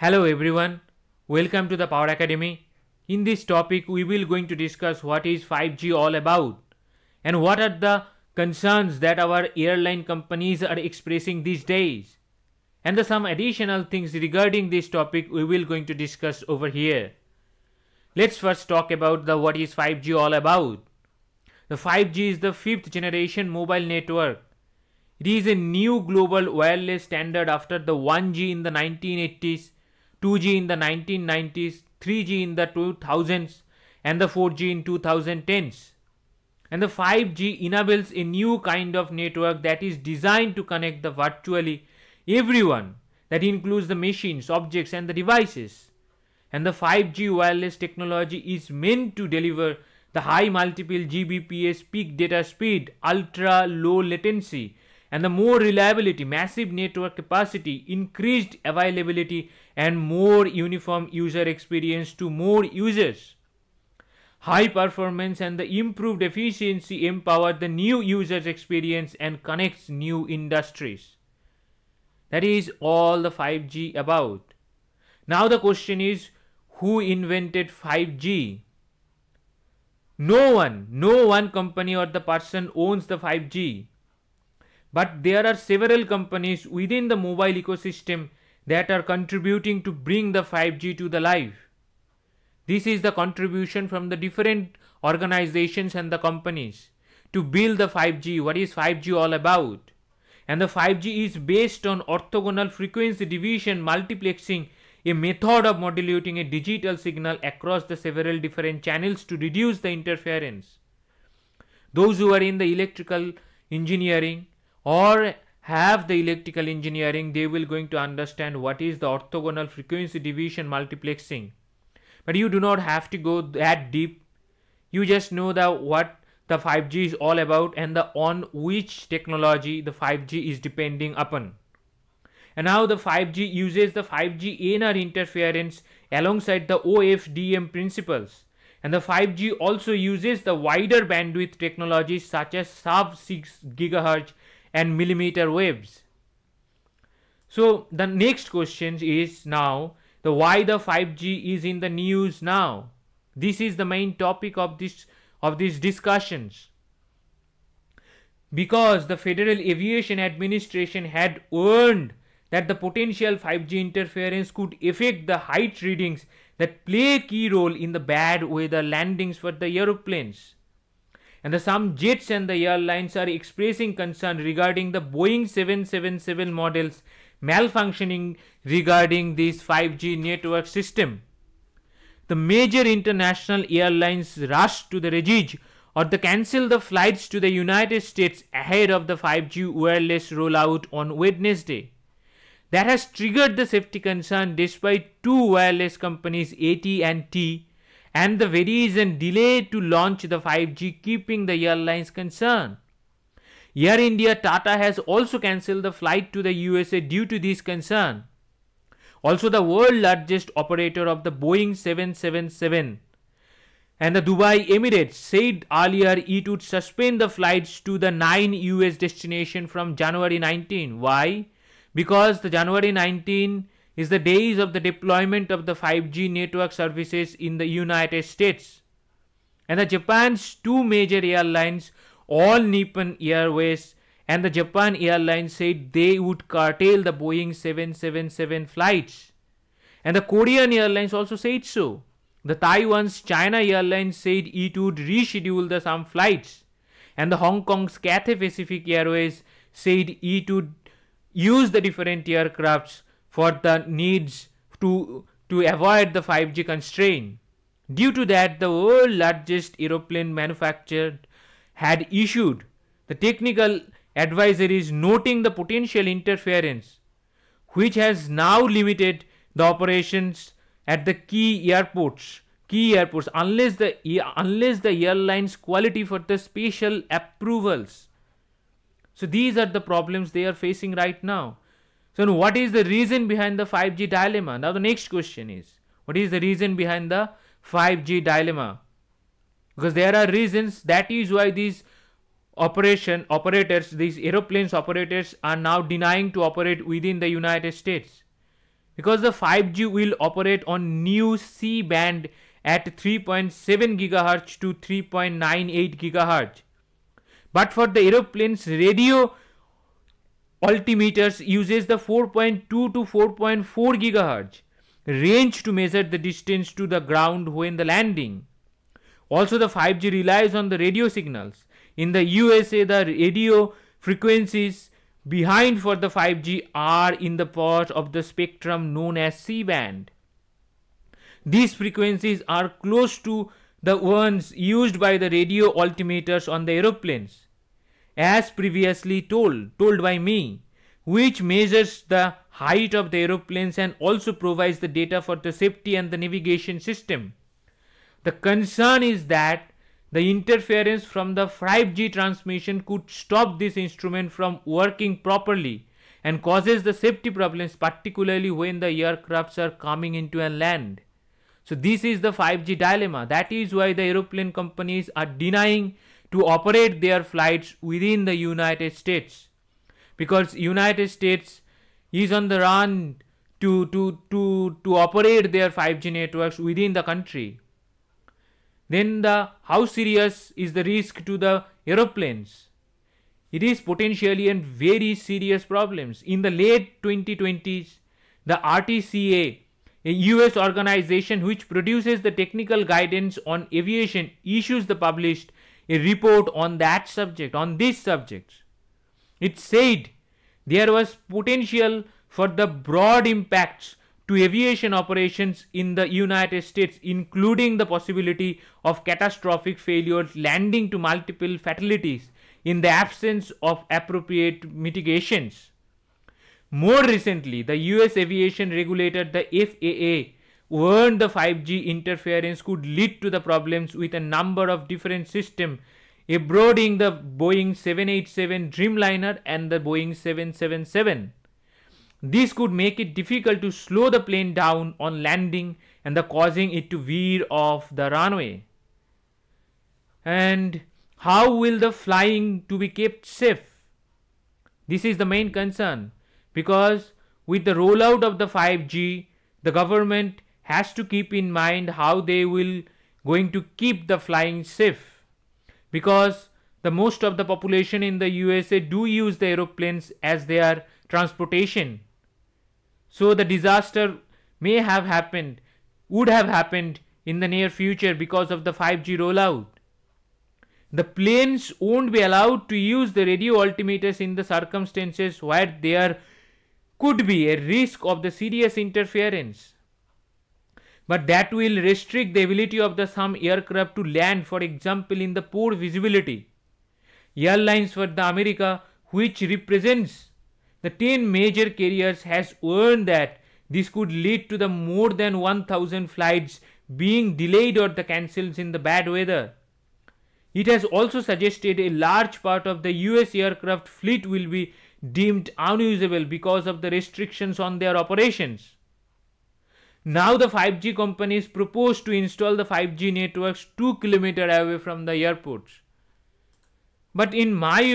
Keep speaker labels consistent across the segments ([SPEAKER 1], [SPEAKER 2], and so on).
[SPEAKER 1] Hello everyone, welcome to the Power Academy. In this topic we will going to discuss what is 5G all about and what are the concerns that our airline companies are expressing these days. And some additional things regarding this topic we will going to discuss over here. Let's first talk about what is 5G all about. The 5G is the fifth generation mobile network. It is a new global wireless standard after the 1G in the 1980s, 2G in the 1990s, 3G in the 2000s and the 4G in 2010s. And the 5G enables a new kind of network that is designed to connect the virtually everyone. That includes the machines, objects and the devices. And the 5G wireless technology is meant to deliver the high multiple Gbps peak data speed, ultra low latency and the more reliability, massive network capacity, increased availability and more uniform user experience to more users. High performance and the improved efficiency empower the new user's experience and connects new industries. That is all the 5G about. Now the question is, who invented 5G? No one company or the person owns the 5G. But there are several companies within the mobile ecosystem that are contributing to bring the 5G to the life. This is the contribution from the different organizations and the companies to build the 5G. What is 5G all about? And the 5G is based on orthogonal frequency division multiplexing, a method of modulating a digital signal across the several different channels to reduce the interference. Those who are in the electrical engineering or have the electrical engineering, they will going to understand what is the orthogonal frequency division multiplexing. But you do not have to go that deep. You just know what the 5G is all about and on which technology the 5G is depending upon. And now the 5G uses the 5G NR interference alongside the OFDM principles. And the 5G also uses the wider bandwidth technologies such as sub 6 GHz and millimeter waves. So the next question is now why the 5G is in the news now. This is the main topic of these discussions. Because the Federal Aviation Administration had warned that the potential 5G interference could affect the height readings that play a key role in the bad weather landings for the aeroplanes. And some jets and the airlines are expressing concern regarding the Boeing 777 models malfunctioning regarding this 5G network system. The major international airlines rushed to the reject or cancel the flights to the United States ahead of the 5G wireless rollout on Wednesday. That has triggered the safety concern despite two wireless companies AT&T and the Verizon delayed to launch the 5G, keeping the airlines concerned. Air India Tata has also cancelled the flight to the USA due to this concern. Also, the world largest operator of the Boeing 777 and the Dubai Emirates said earlier it would suspend the flights to the 9 US destinations from January 19. Why? Because the January 19 is the days of the deployment of the 5G network services in the United States. And the Japan's two major airlines, All Nippon Airways and the Japan Airlines, said they would curtail the Boeing 777 flights. And the Korean Airlines also said so. The Taiwan's China Airlines said it would reschedule some flights. And the Hong Kong's Cathay Pacific Airways said it would use the different aircrafts for the needs to avoid the 5G constraint. Due to that, the world's largest aeroplane manufacturer had issued the technical advisories noting the potential interference, which has now limited the operations at the key airports unless the airlines quality for the special approvals. So these are the problems they are facing right now. So what is the reason behind the 5G dilemma? Now the next question is, what is the reason behind the 5G dilemma? Because there are reasons. That is why these aeroplanes operators are now denying to operate within the United States. because the 5G will operate on new C band at 3.7 GHz to 3.98 GHz. But for the aeroplane's radio altimeters uses the 4.2 to 4.4 GHz range to measure the distance to the ground when the landing. Also, the 5G relies on the radio signals. In the USA, the radio frequencies behind for the 5G are in the part of the spectrum known as C-band. These frequencies are close to the ones used by the radio altimeters on the aeroplanes, as previously told by me, which measures the height of the aeroplanes and also provides the data for the safety and the navigation system. The concern is that the interference from the 5G transmission could stop this instrument from working properly and causes the safety problems, particularly when the aircrafts are coming into a land. So this is the 5G dilemma. That is why the aeroplane companies are denying to operate their flights within the United States, because United States is on the run to operate their 5G networks within the country. Then how serious is the risk to the aeroplanes? It is potentially and very serious problems. In the late 2020s, the RTCA, a US organization which produces the technical guidance on aviation, published a report on these subjects. It said there was potential for the broad impacts to aviation operations in the United States, including the possibility of catastrophic failures landing to multiple fatalities in the absence of appropriate mitigations. More recently, the US aviation regulator, the FAA, warned the 5G interference could lead to the problems with a number of different systems, abroading the Boeing 787 Dreamliner and the Boeing 777. This could make it difficult to slow the plane down on landing and causing it to veer off the runway. And how will the flying to be kept safe? This is the main concern, because with the rollout of the 5G, the government has to keep in mind how they will going to keep the flying safe, because the most of the population in the USA do use the aeroplanes as their transportation. So the disaster would have happened in the near future because of the 5G rollout. The planes won't be allowed to use the radio altimeters in the circumstances where there could be a risk of the serious interference. But that will restrict the ability of some aircraft to land, for example, in the poor visibility. Airlines for the America, which represents the 10 major carriers, has warned that this could lead to the more than 1,000 flights being delayed or the cancelled in the bad weather. It has also suggested a large part of the US aircraft fleet will be deemed unusable because of the restrictions on their operations. Now the 5G companies propose to install the 5G networks 2 kilometers away from the airports. But in my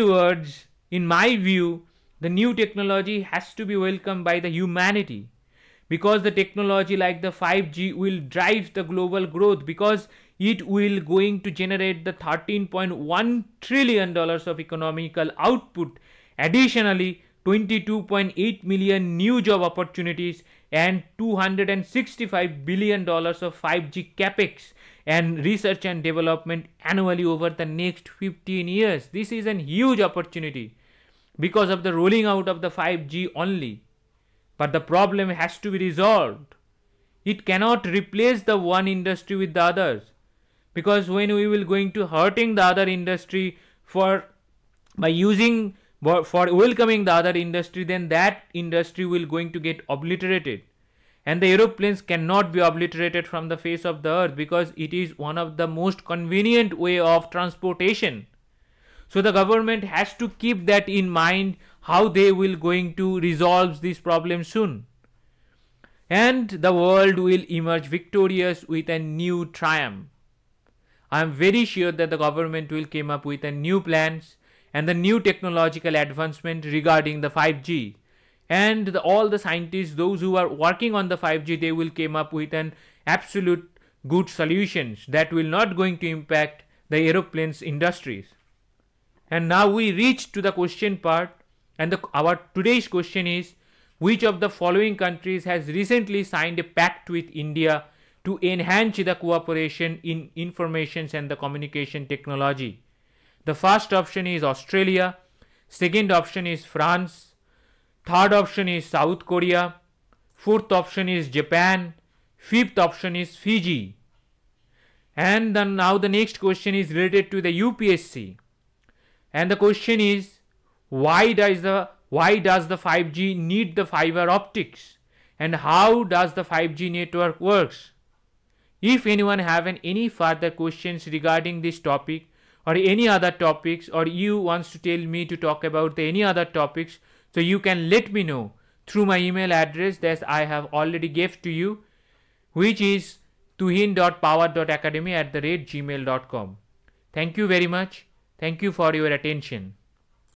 [SPEAKER 1] view, the new technology has to be welcomed by the humanity, because the technology like the 5G will drive the global growth, because it will going to generate the $13.1 trillion of economical output. Additionally, 22.8 million new job opportunities and $265 billion of 5G capex and research and development annually over the next 15 years. This is a huge opportunity because of the rolling out of the 5G only. But the problem has to be resolved. It cannot replace the one industry with the others, because when we will going to hurting the other industry for welcoming the other industry, then that industry will going to get obliterated. And the aeroplanes cannot be obliterated from the face of the earth, because it is one of the most convenient way of transportation. So the government has to keep that in mind, how they will going to resolve this problem soon. And the world will emerge victorious with a new triumph. I am very sure that the government will come up with a new plans and the new technological advancement regarding the 5G. and all the scientists, those who are working on the 5G, they will came up with an absolute good solutions that will not going to impact the aeroplanes industries. And now we reach to the question part, and our today's question is, which of the following countries has recently signed a pact with India to enhance the cooperation in information and the communication technology? The first option is Australia, second option is France, third option is South Korea, fourth option is Japan, fifth option is Fiji. And then now the next question is related to the UPSC. And the question is, why does the 5G need the fiber optics, and how does the 5G network works? If anyone have any further questions regarding this topic or any other topics, or you wants to tell me to talk about any other topics, so you can let me know through my email address that I have already gave to you, which is tuhin.power.academy@gmail.com. Thank you very much. Thank you for your attention.